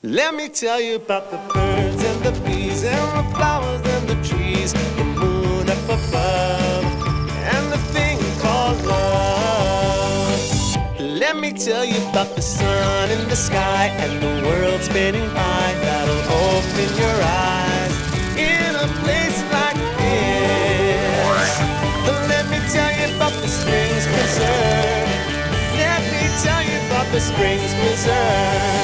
Let me tell you about the birds and the bees and the flowers and the trees, the moon up above, and the thing called love. Let me tell you about the sun in the sky and the world spinning by. That'll open your eyes in a place like this. Let me tell you about the Springs Preserve. Let me tell you about the Springs Preserve.